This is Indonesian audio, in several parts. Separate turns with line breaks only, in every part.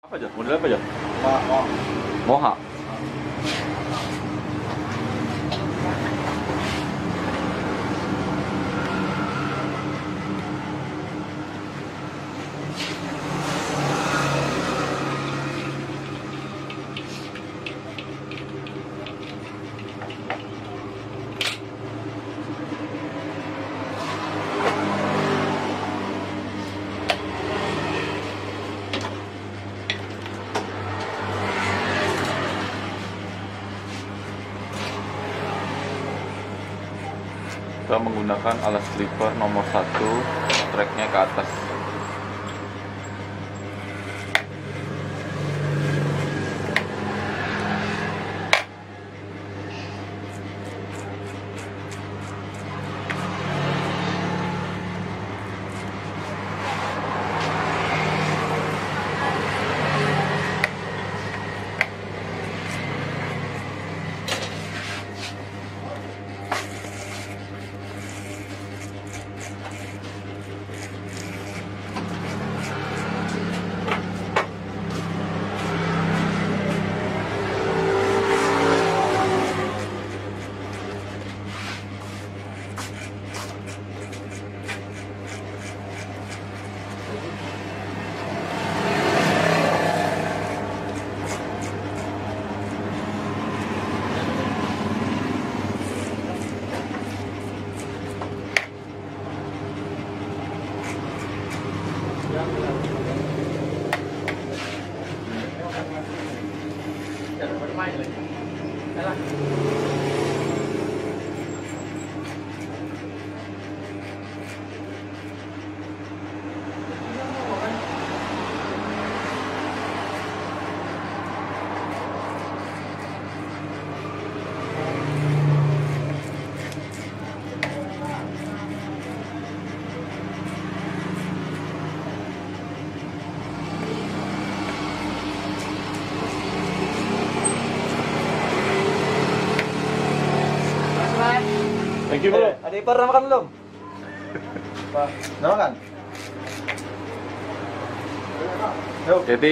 Apa aja? Model apa aja?
Moha.
Moha. Kita menggunakan alas clipper nomor 1, tracknya ke atas. Thank you, bro.
Ada ipar udah makan belum? Pak, udah makan? Yuk.
Jadi,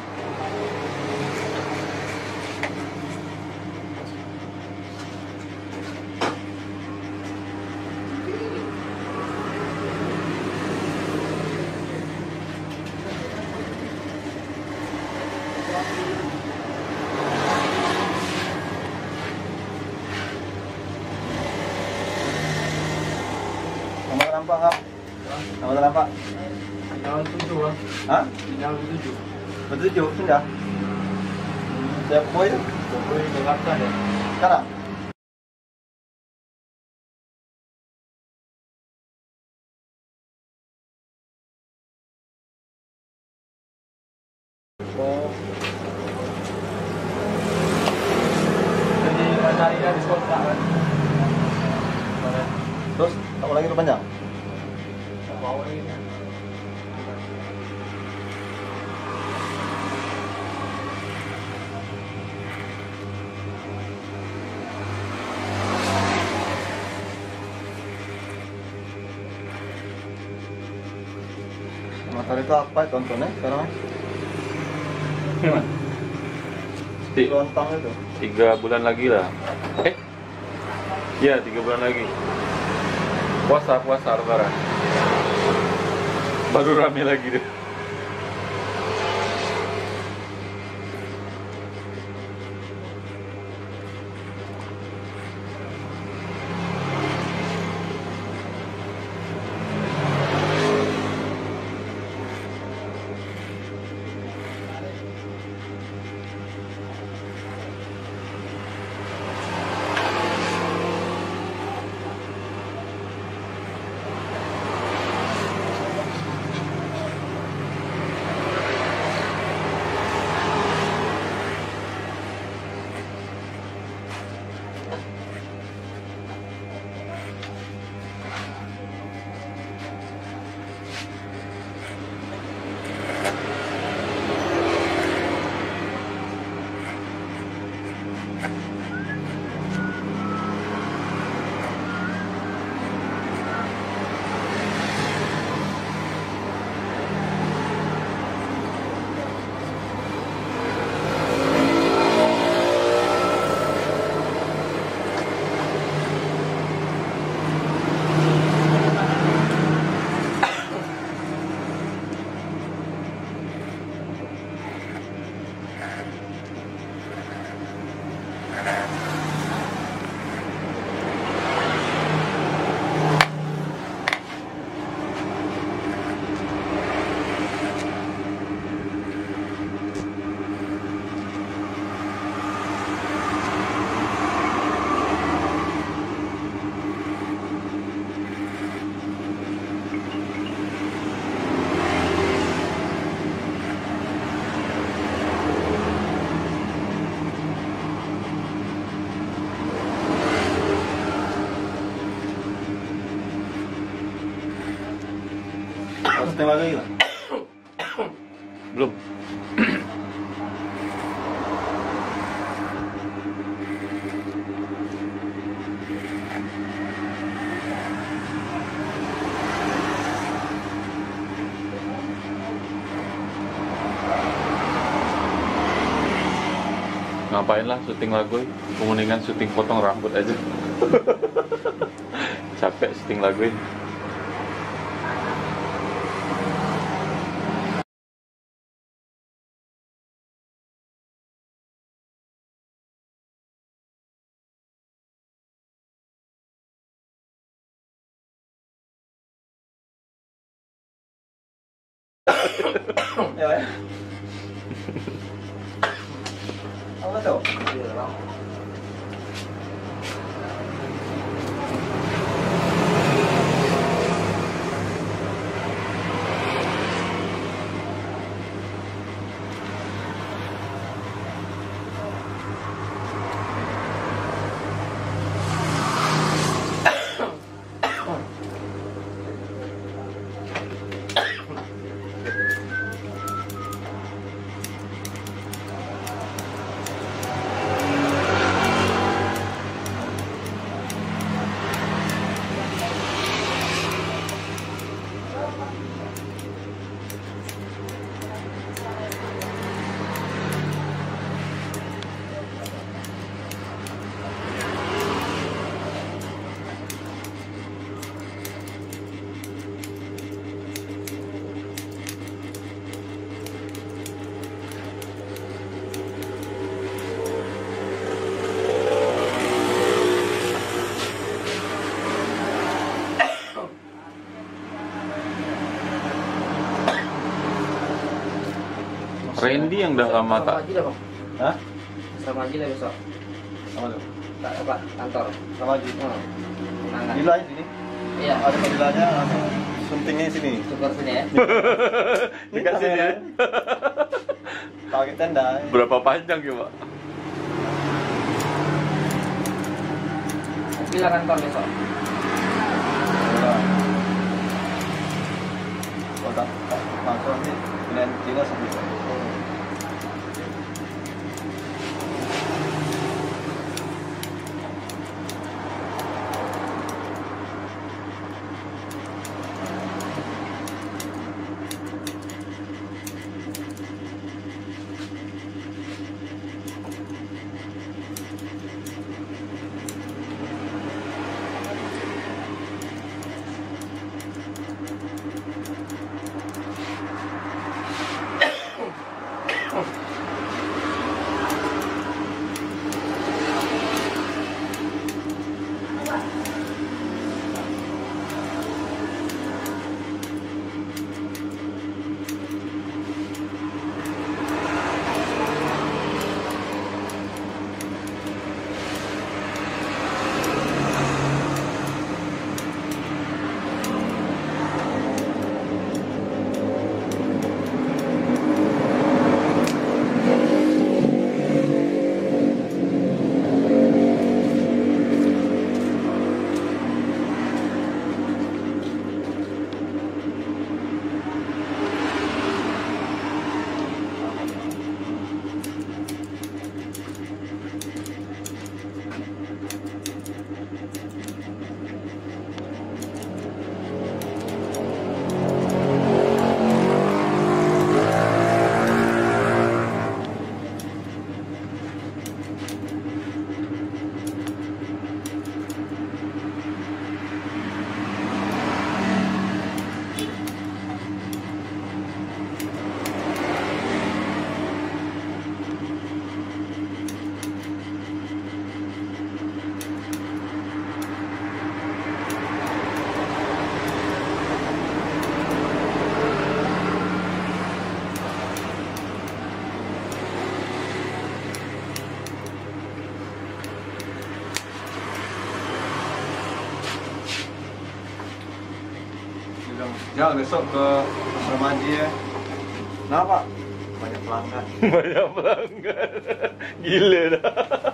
Nomor nampak kak? Nomor nampak?
Tinggal 7 lah.
Hah?
Tinggal 7.
Betul sudah? Siap boy itu?
Boleh dengarkan ya.
Sekarang? Oh.
Jadi carinya diskon kan?
Terus, apa lagi rupanya?
Bawa ini.
Motor itu apa tontonnya sekarang?
gimana?
Lontong itu.
3 bulan lagi lah. Iya, 3 bulan lagi. Puasa lebaran. Baru rame lagi deh.
syuting lagi lah.
Belum. Ngapain lah syuting lagu, mendingan syuting potong rambut aja. Capek syuting lagu.
Ya. Apa tuh?
Randy yang udah lama tak.
Sama aja dah, Bang.
Hah?
Sama aja lah besok.
Sama tuh.
Tak apa, kantor.
Sama aja.
Menangan.
Dila ya sini.
Iya.
Ada padilanya langsung syutingnya sini.
Syukur sini ya.
Dekat sini ya.
Pakai tenda.
Berapa panjang ya, Pak?
Bila kantor besok.
Kalau tak langsung sih dengan Cina sampai. Ya besok ke Asrama Haji ya. Kenapa? Banyak pelanggan.
Banyak pelanggan. Gila dah.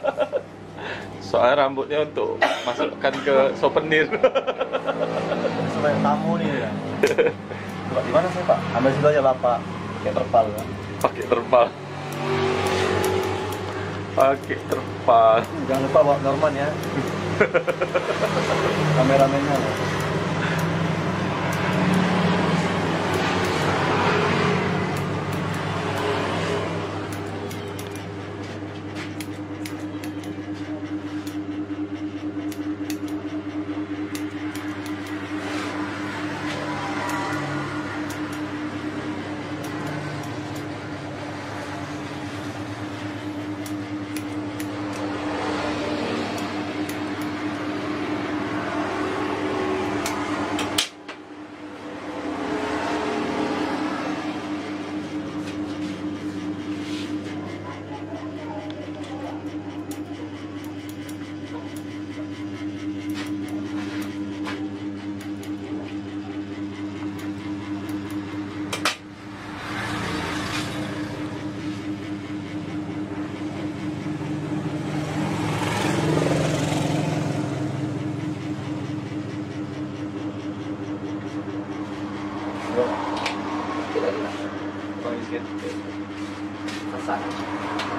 Soalnya rambutnya untuk masukkan ke souvenir.
Sebanyak tamu nih ya. Pak, di mana sih Pak? Ambil situ aja Bapak. Kayak terpal Pak.
Pakai terpal. Pakai terpal.
Jangan lupa bawa Norman ya. Kameramennya.
Tidak, tidak.
Bagi sedikit.
Masak.